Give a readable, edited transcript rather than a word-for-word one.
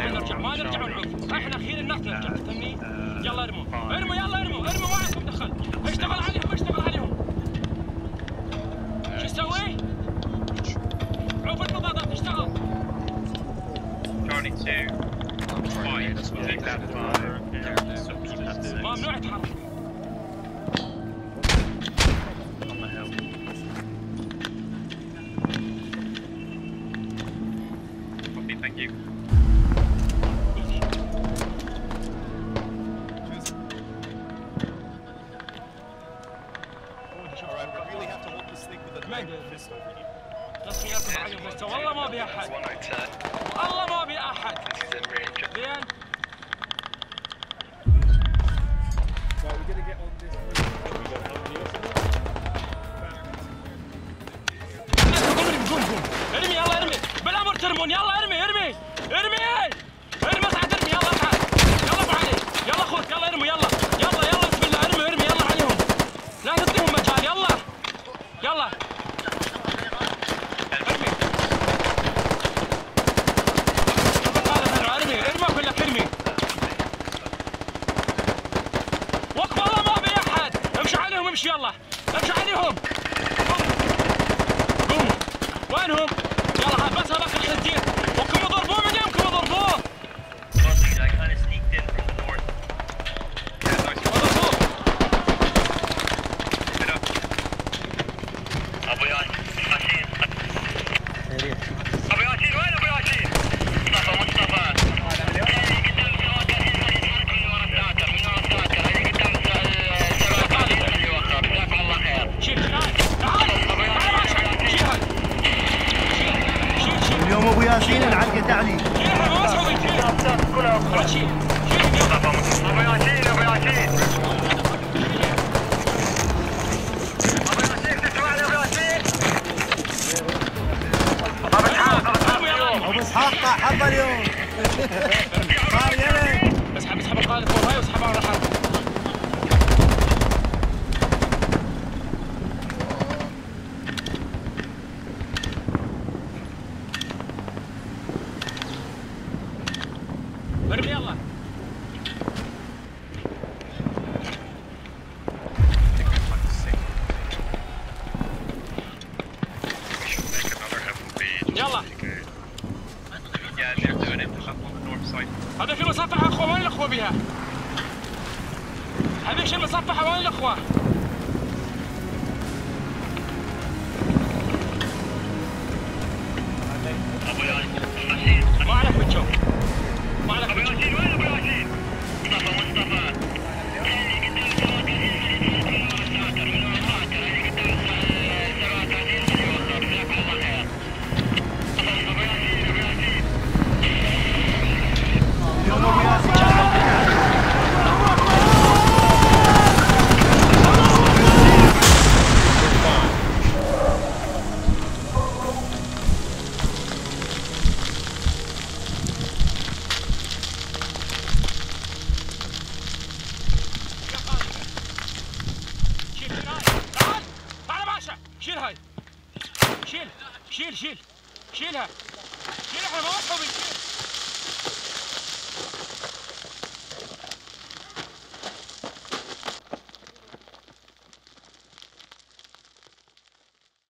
نرجع ما نرجع ونعوف، احنا خير الناس نرجع تفهمني؟ يلا ارموا ارموا يلا ارموا ارموا ما عندكم دخل، اشتغل عليهم اشتغل عليهم. شو تسوي؟ عوف المضادات اشتغل. Charlie 2. Take that fire. ممنوع يتحرك. On the hill. Copy, thank you. Alright, we really have to hold this thing with a fist over here. والله ما بي احد. والله ما بي احد. زين. So we're gonna get on this route. ارمي يلا ارمي بالامر ترمون يلا ارمي ارمي ارمي ارمي اصعد ارمي يلا اصعد يلا ابو علي يلا اخوك يلا ارمي يلا يلا يلا بسم الله ارمي ارمي يلا عليهم لا تعطيهم مجال يلا يلا ارمي ارمي ارمي اقول لك ارمي وقف والله ما في احد امشي عليهم امشي يلا امشي عليهم قوموا وينهم؟ يلا هات بس هذاك الخنزير وكم ضربوه من يمكم ضربوه I kind of sneaked in from the north. ابو ياسين ابو ياسين وين ابو ياسين؟ مصطفى اليوم ابو ياسين العلقه تعلي. ابو اسحاق حظ اليوم. صار يلي. اسحب اسحب القائد فوق هاي واسحبها على الحرب. ارمي يلا. يلا. هذيك المصفحة اخوة وين الاخوة بها؟ هذيك المصفحة وين الاخوة؟ ما عليك بتشوف. ما عليك بتشوف. ابو ياسين وين ابو ياسين؟ مصطفى شيل هاي شيل شيل شيل شيلها شيل احنا ما مصحوبين شيل